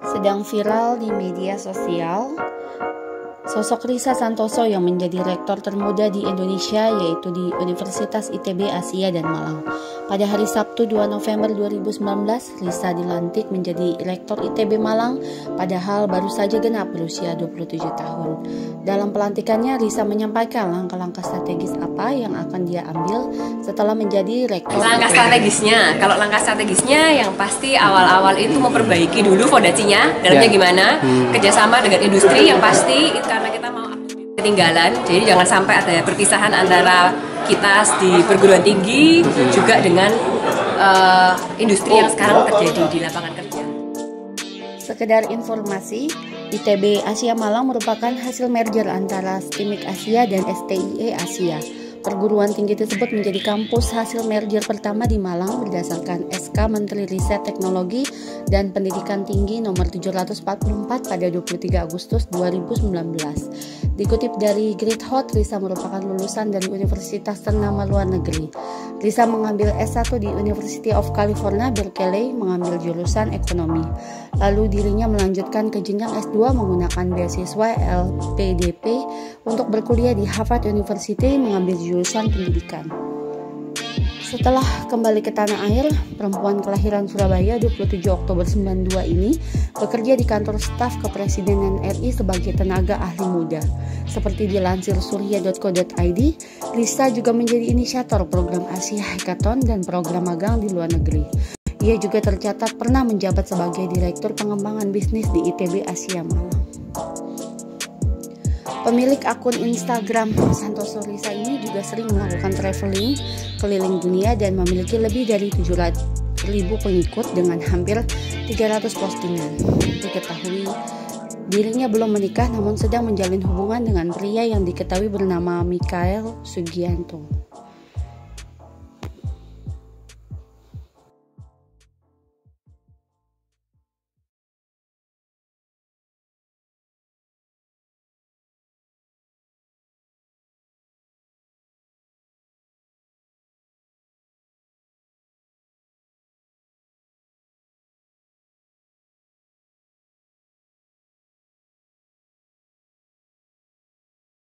Sedang viral di media sosial, sosok Risa Santoso yang menjadi rektor termuda di Indonesia, yaitu di Universitas ITB Asia dan Malang. Pada hari Sabtu 2 November 2019, Risa dilantik menjadi rektor ITB Malang, padahal baru saja genap berusia 27 tahun. Dalam pelantikannya, Risa menyampaikan langkah-langkah strategis apa yang akan dia ambil setelah menjadi rektor. Langkah strategisnya, kalau langkah strategisnya yang pasti awal-awal itu memperbaiki dulu fondasinya, dalamnya gimana, kerjasama dengan industri yang pasti, karena kita mau ketinggalan, jadi jangan sampai ada perpisahan antara kita di perguruan tinggi juga dengan industri yang sekarang terjadi di lapangan kerja. Sekedar informasi, ITB Asia Malang merupakan hasil merger antara STIMIK Asia dan STIE Asia. Perguruan tinggi tersebut menjadi kampus hasil merger pertama di Malang berdasarkan SK Menteri Riset Teknologi dan Pendidikan Tinggi nomor 744 pada 23 Agustus 2019. Dikutip dari Great Hot, Risa merupakan lulusan dari universitas ternama luar negeri. Risa mengambil S1 di University of California, Berkeley, mengambil jurusan ekonomi. Lalu dirinya melanjutkan ke jenjang S2 menggunakan beasiswa LPDP untuk berkuliah di Harvard University mengambil jurusan pendidikan. Setelah kembali ke tanah air, perempuan kelahiran Surabaya 27 Oktober 92 ini bekerja di kantor staf Kepresidenan RI sebagai tenaga ahli muda. Seperti dilansir surya.co.id, Risa juga menjadi inisiator program Asia Hackathon dan program magang di luar negeri. Ia juga tercatat pernah menjabat sebagai Direktur Pengembangan Bisnis di ITB Asia Malang. Pemilik akun Instagram Santoso Risa ini juga sering melakukan traveling keliling dunia dan memiliki lebih dari 700.000 pengikut dengan hampir 300 postingan. Diketahui dirinya belum menikah namun sedang menjalin hubungan dengan pria yang diketahui bernama Mikael Sugianto.